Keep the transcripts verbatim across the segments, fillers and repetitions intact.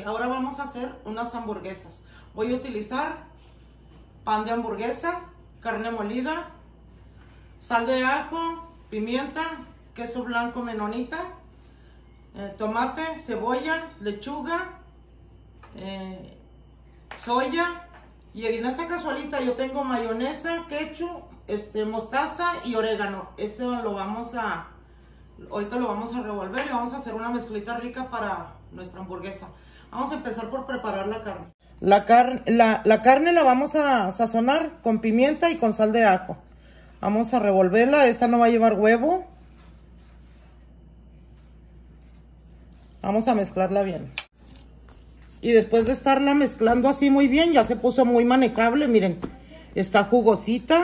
Ok, ahora vamos a hacer unas hamburguesas. Voy a utilizar pan de hamburguesa, carne molida, sal de ajo, pimienta, queso blanco menonita, eh, tomate, cebolla, lechuga, eh, soya, y en esta cazuelita yo tengo mayonesa, ketchup, este, mostaza y orégano. Este lo vamos a, ahorita lo vamos a revolver y vamos a hacer una mezclita rica para nuestra hamburguesa. Vamos a empezar por preparar la carne. La, car la, la carne la vamos a sazonar con pimienta y con sal de ajo. Vamos a revolverla. Esta no va a llevar huevo. Vamos a mezclarla bien. Y después de estarla mezclando así muy bien, ya se puso muy manejable. Miren, está jugosita.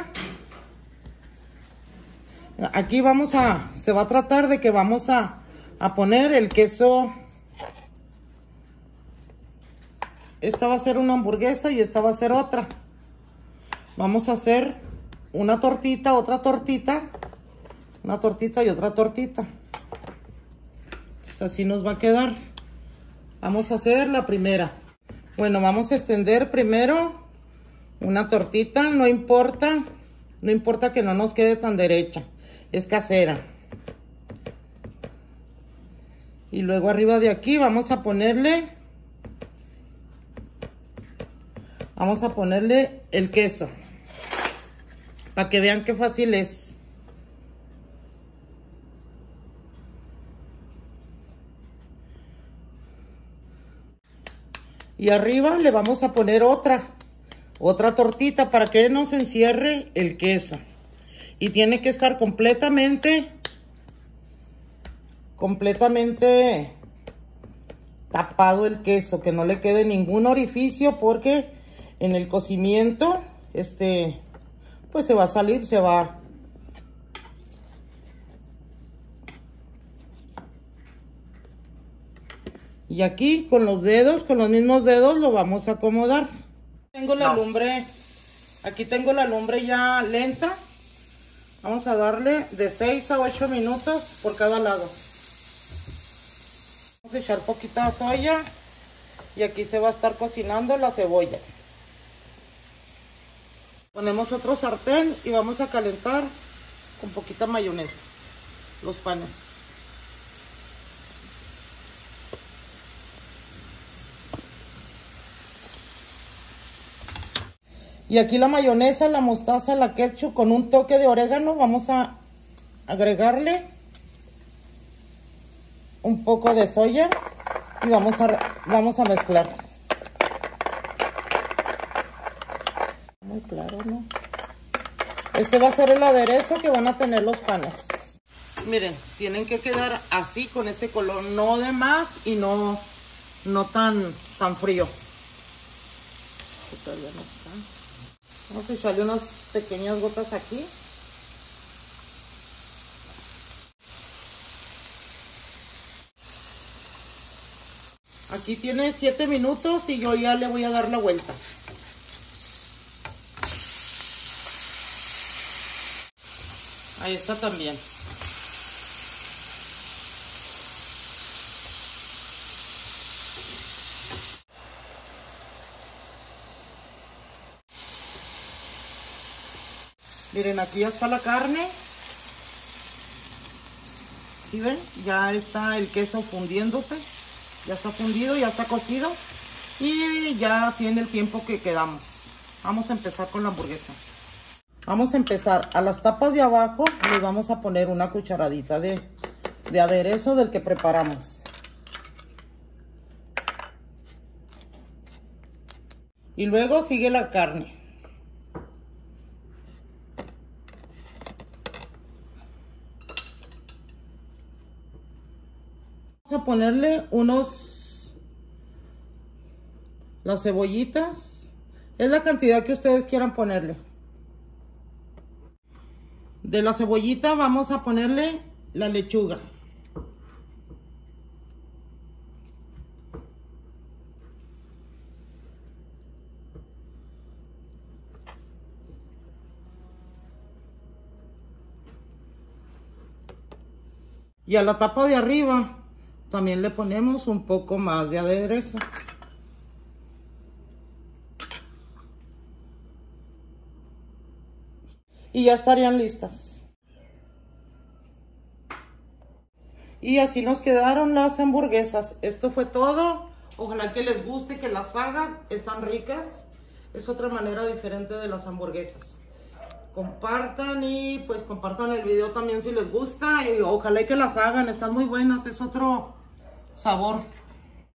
Aquí vamos a, se va a tratar de que vamos a, a poner el queso. Esta va a ser una hamburguesa y esta va a ser otra. Vamos a hacer una tortita, otra tortita, una tortita y otra tortita. Pues así nos va a quedar. Vamos a hacer la primera. Bueno, vamos a extender primero una tortita. No importa, no importa que no nos quede tan derecha. Es casera. Y luego arriba de aquí vamos a ponerle, vamos a ponerle el queso. Para que vean qué fácil es. Y arriba le vamos a poner otra, otra tortita para que no se encierre el queso. Y tiene que estar completamente, completamente tapado el queso, que no le quede ningún orificio, porque en el cocimiento, este, pues se va a salir, se va. Y aquí con los dedos, con los mismos dedos lo vamos a acomodar. Tengo la lumbre, aquí tengo la lumbre ya lenta. Vamos a darle de seis a ocho minutos por cada lado. Vamos a echar poquita soya y aquí se va a estar cocinando la cebolla. Ponemos otro sartén y vamos a calentar con poquita mayonesa los panes. Y aquí la mayonesa, la mostaza, la ketchup con un toque de orégano. Vamos a agregarle un poco de soya y vamos a, vamos a mezclar. Muy claro, ¿no? Este va a ser el aderezo que van a tener los panes. Miren, tienen que quedar así con este color, no de más y no, no tan, tan frío. Todavía no está. Vamos a echarle unas pequeñas gotas aquí. Aquí tiene siete minutos y yo ya le voy a dar la vuelta. Ahí está también. Miren, aquí ya está la carne. ¿Sí ven? Ya está el queso fundiéndose. Ya está fundido, ya está cocido. Y ya tiene el tiempo que quedamos. Vamos a empezar con la hamburguesa. Vamos a empezar. A las tapas de abajo le vamos a poner una cucharadita de, de aderezo del que preparamos. Y luego sigue la carne. Vamos a ponerle unos, las cebollitas, es la cantidad que ustedes quieran ponerle. De la cebollita vamos a ponerle la lechuga. Y a la tapa de arriba también le ponemos un poco más de aderezo. y ya estarían listas. Y así nos quedaron las hamburguesas. Esto fue todo. Ojalá que les guste, que las hagan. Están ricas. Es otra manera diferente de las hamburguesas. Compartan y pues compartan el video también si les gusta. Y ojalá que las hagan. Están muy buenas. Es otro sabor.